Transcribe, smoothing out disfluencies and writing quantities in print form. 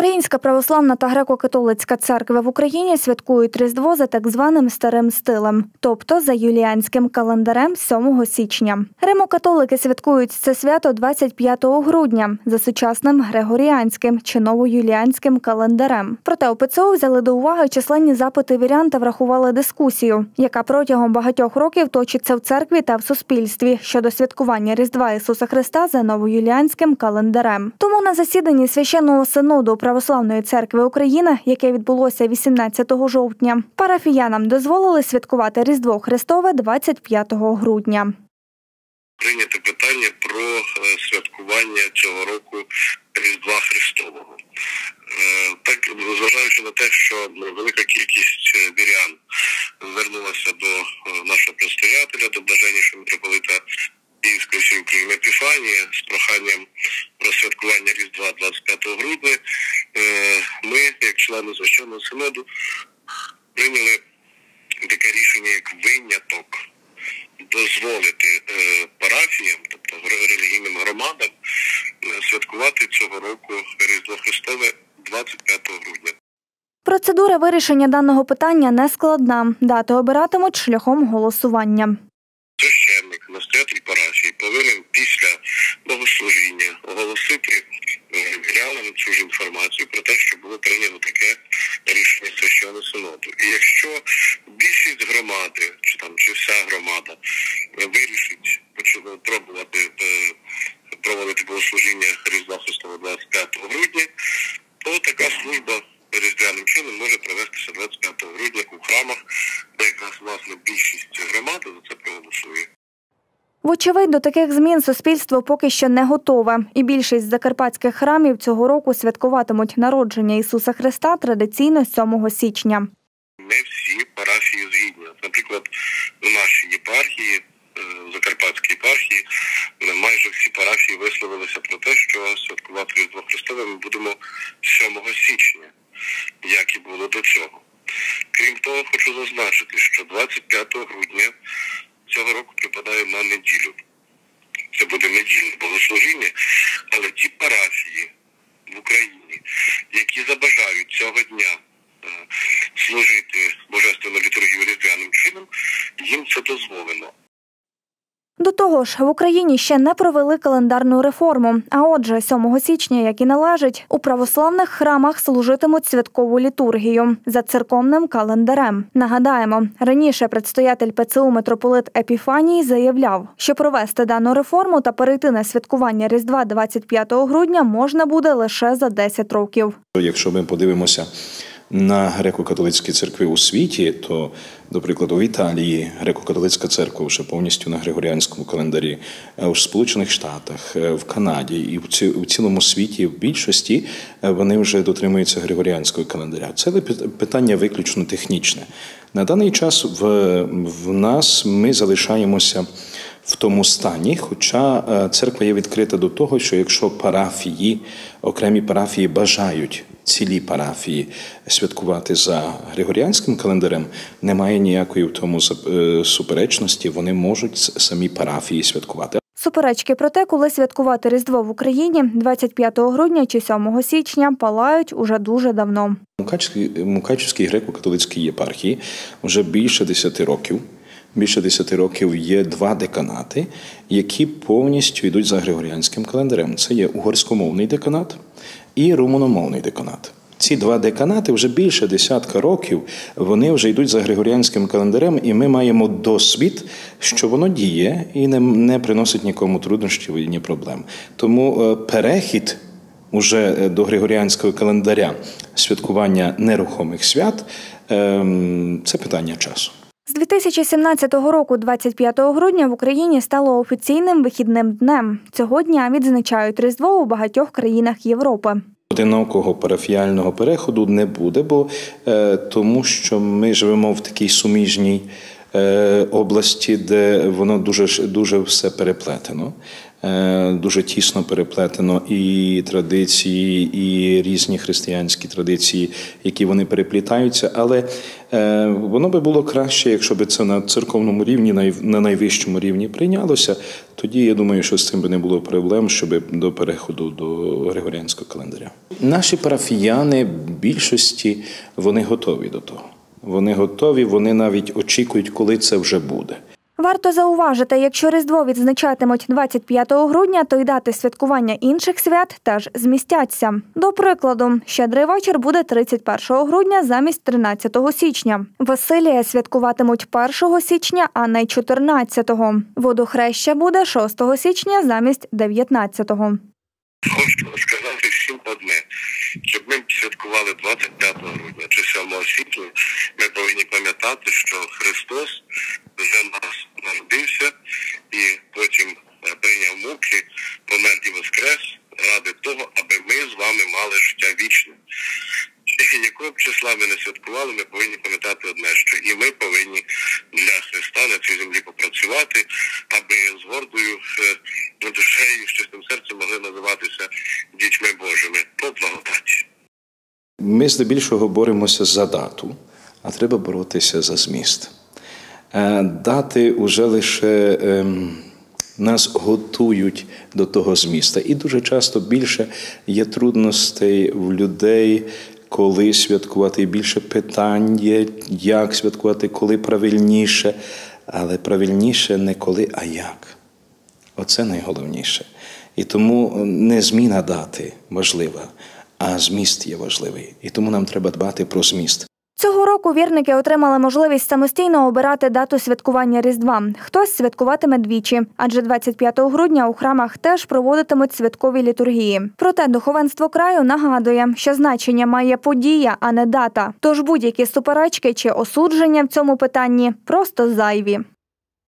Українська православна та греко-католицька церкви в Україні святкують Різдво за так званим старим стилем, тобто за юліанським календарем 7 січня. Римо-католики святкують це свято 25 грудня за сучасним григоріанським чи новоюліанським календарем. Проте у ПЦУ взяли до уваги численні запити вірян та врахували дискусію, яка протягом багатьох років точиться в церкві та в суспільстві щодо святкування Різдва Ісуса Христа за новоюліанським календарем. Тому на засіданні Священного Синоду Православної церкви України, яке відбулося 18 жовтня, парафіянам дозволили святкувати Різдво Христове 25 грудня. Прийняте питання про святкування цього року Різдва Христового. Так, зважаючи на те, що велика кількість вірян звернулася до нашого предстоятеля, до блаженнішого митрополита Київської всієї України Епіфанії з проханням про святкування Різдва 25 грудня, ми, як члени Священного Синоду, прийняли таке рішення, як виняток, дозволити парафіям, тобто релігійним громадам, святкувати цього року Різдво Христове 25 грудня. Процедура вирішення даного питання не складна. Дати обиратимуть шляхом голосування. Священник, настоятель парафії повинен після богослужіння оголосити вірянам цю ж інформацію про те, що було прийнято таке рішення Священного Синоду. І якщо більшість громади, чи вся громада вирішить проводити богослужіння Різдва Христова 25 грудня, то така служба різдвяним чином може провестися 25 грудня у храмах, де якраз, власне, більшість громади за це проголосує. Вочевидь, до таких змін суспільство поки що не готове. І більшість закарпатських храмів цього року святкуватимуть народження Ісуса Христа традиційно 7 січня. Не всі парафії згідні. Наприклад, у нашій єпархії, Закарпатській єпархії, майже всі парафії висловилися про те, що святкувати Різдво Христове ми будемо 7 січня, як і було до цього. Крім того, хочу зазначити, що 25 грудня цього року припадає на неділю. Це буде недільне богослужіння, але ті парафії в Україні, які забажають цього дня служити божественну літургію різдвяним чином, їм це дозволено. До того ж, в Україні ще не провели календарну реформу, а отже, 7 січня, як і належить, у православних храмах служитимуть святкову літургію за церковним календарем. Нагадаємо, раніше предстоятель ПЦУ митрополит Епіфаній заявляв, що провести дану реформу та перейти на святкування Різдва 25 грудня можна буде лише за 10 років. Якщо ми подивимося на греко-католицькі церкви у світі, то, до прикладу, в Італії греко-католицька церква вже повністю на григоріанському календарі, у Сполучених Штатах, в Канаді і в цілому світі, в більшості, вони вже дотримуються григоріанського календаря. Це питання виключно технічне. На даний час в нас ми залишаємося в тому стані, хоча церква є відкрита до того, що якщо окремі парафії бажають цілі парафії святкувати за григоріанським календарем, немає ніякої в тому суперечності, вони можуть самі парафії святкувати. Суперечки про те, коли святкувати Різдво в Україні 25 грудня чи 7 січня, палають уже дуже давно. У Мукачівській греко-католицькій єпархії вже більше 10 років. Більше 10 років є 2 деканати, які повністю йдуть за григоріанським календарем. Це є угорськомовний деканат і румуномовний деканат. Ці 2 деканати вже більше 10 років, вони вже йдуть за григоріанським календарем, і ми маємо досвід, що воно діє і не приносить нікому труднощів і ні проблем. Тому перехід уже до григоріанського календаря, святкування нерухомих свят – це питання часу. З 2017 року 25 грудня в Україні стало офіційним вихідним днем. Цього дня відзначають Різдво у багатьох країнах Європи. Одинокого парафіяльного переходу не буде, тому що ми живемо в такій суміжній області, де воно дуже все переплетено. дуже тісно переплетено і традиції, і різні християнські традиції, які вони переплітаються. Але воно би було краще, якщо б це на церковному рівні, на найвищому рівні прийнялося. Тоді, я думаю, що з цим би не було проблем, щоб до переходу до Григоріанського календаря. Наші парафіяни, в більшості, вони готові до того. Вони готові, вони навіть очікують, коли це вже буде. Варто зауважити, якщо Різдво відзначатимуть 25 грудня, то й дати святкування інших свят теж змістяться. До прикладу, Щедрий вечір буде 31 грудня замість 13 січня. Василія святкуватимуть 1 січня, а не 14-го. Водохреща буде 6 січня замість 19-го. Хочу сказати всім одне, щоб ми святкували 25 грудня чи 7 січня, ми повинні пам'ятати, що Христос вже нас народився і потім прийняв муки, помер і воскрес ради того, аби ми з вами мали життя вічне. І якого б числа ми не святкували, ми повинні пам'ятати одне, що і ми повинні для Христа на цій землі попрацювати, аби з гордою душею і з чистим серцем могли називатися дітьми Божими по благодаті. Ми здебільшого боремося за дату, а треба боротися за зміст. Дати вже лише нас готують до того зміста. І дуже часто більше є трудностей в людей, коли святкувати, і більше питань є, як святкувати, коли правильніше. Але правильніше не коли, а як. Оце найголовніше. І тому не зміна дати важлива, а зміст є важливий. І тому нам треба дбати про зміст. Цього року вірники отримали можливість самостійно обирати дату святкування Різдва. Хтось святкуватиме двічі, адже 25 грудня у храмах теж проводитимуть святкові літургії. Проте духовенство краю нагадує, що значення має подія, а не дата. Тож будь-які суперечки чи осудження в цьому питанні просто зайві.